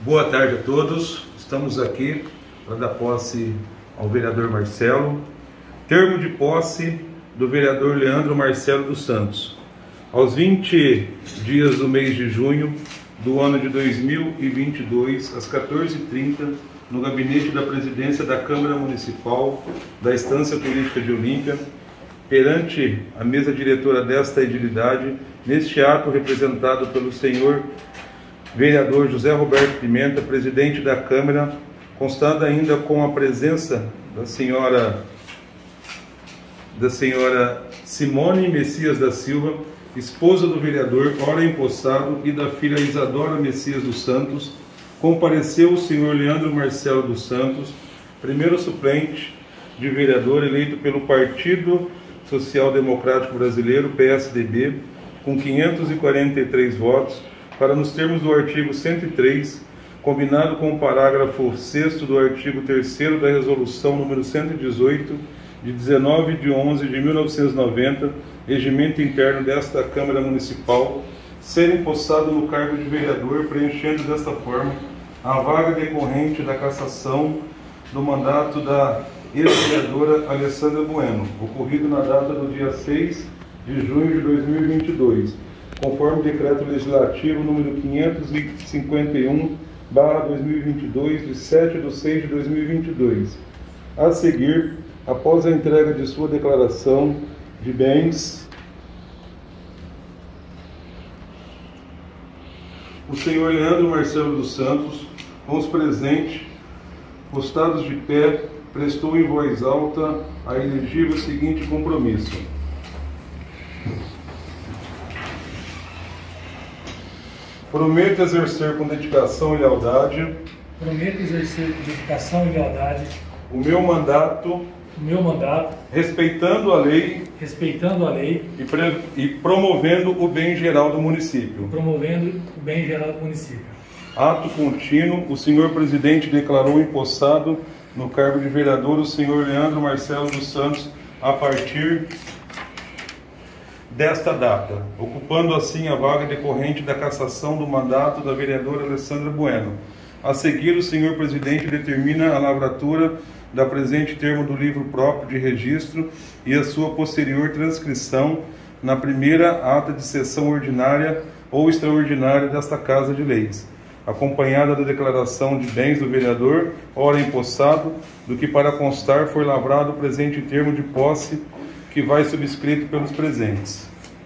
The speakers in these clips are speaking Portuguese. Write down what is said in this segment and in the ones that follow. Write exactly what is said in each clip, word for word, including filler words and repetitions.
Boa tarde a todos. Estamos aqui para dar posse ao vereador Marcelo. Termo de posse do vereador Leandro Marcelo dos Santos. Aos vinte dias do mês de junho do ano de dois mil e vinte e dois, às quatorze e trinta, no gabinete da presidência da Câmara Municipal da Estância Política de Olímpia, perante a mesa diretora desta edilidade, neste ato representado pelo senhor vereador José Roberto Pimenta, presidente da Câmara, constando ainda com a presença da senhora, da senhora Simone Messias da Silva, esposa do vereador, ora empossado, e da filha Isadora Messias dos Santos, compareceu o senhor Leandro Marcelo dos Santos, primeiro suplente de vereador eleito pelo Partido Social Democrático Brasileiro, P S D B, com quinhentos e quarenta e três votos, para, nos termos do artigo cento e três, combinado com o parágrafo sexto do artigo terceiro da Resolução número cento e dezoito, de dezenove de onze de mil novecentos e noventa, regimento interno desta Câmara Municipal, ser empossado no cargo de vereador, preenchendo desta forma a vaga decorrente da cassação do mandato da ex-vereadora Alessandra Bueno, ocorrido na data do dia seis de junho de dois mil e vinte e dois, conforme decreto legislativo número quinhentos e cinquenta e um barra dois mil e vinte e dois, de sete de seis de dois mil e vinte e dois. A seguir, após a entrega de sua declaração de bens, o senhor Leandro Marcelo dos Santos, com os presentes, postados de pé, prestou em voz alta a elegível seguinte compromisso. Prometo exercer com dedicação e lealdade. Prometo exercer com dedicação e lealdade. O meu mandato. O meu mandato. Respeitando a lei. Respeitando a lei. E, pre, e promovendo o bem geral do município. Promovendo o bem geral do município. Ato contínuo, o senhor presidente declarou empossado no cargo de vereador o senhor Leandro Marcelo dos Santos a partir desta data, ocupando assim a vaga decorrente da cassação do mandato da vereadora Alessandra Bueno. A seguir, o senhor presidente determina a lavratura da presente termo do livro próprio de registro e a sua posterior transcrição na primeira ata de sessão ordinária ou extraordinária desta Casa de Leis, acompanhada da declaração de bens do vereador, ora empossado, do que para constar foi lavrado o presente termo de posse, que vai subscrito pelos presentes.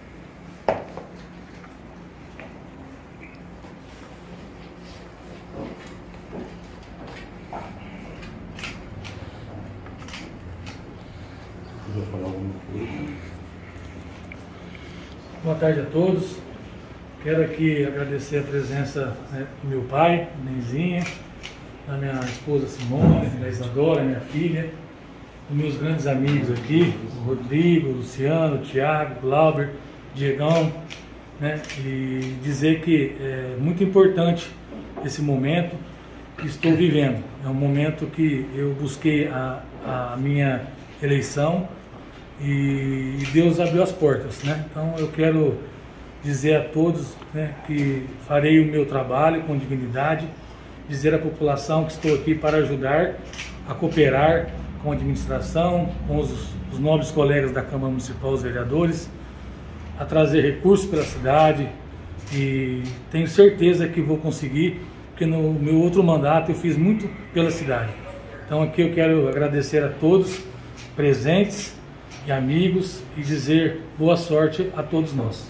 Boa tarde a todos. Quero aqui agradecer a presença, né, do meu pai, Nenzinha, da minha esposa Simone, da Isadora, minha filha, dos meus grandes amigos aqui, o Rodrigo, o Luciano, o Thiago, o Glauber, o Diegão, né, e dizer que é muito importante esse momento que estou vivendo. É um momento que eu busquei a, a minha eleição e Deus abriu as portas, né? Então eu quero dizer a todos, né, que farei o meu trabalho com dignidade, dizer à população que estou aqui para ajudar a cooperar com a administração, com os, os nobres colegas da Câmara Municipal, os vereadores, a trazer recursos para a cidade, e tenho certeza que vou conseguir, porque no meu outro mandato eu fiz muito pela cidade. Então aqui eu quero agradecer a todos presentes e amigos e dizer boa sorte a todos nós.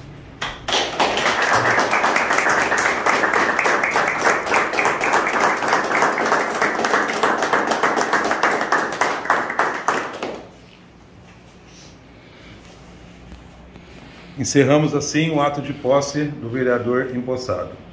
Encerramos assim o ato de posse do vereador empossado.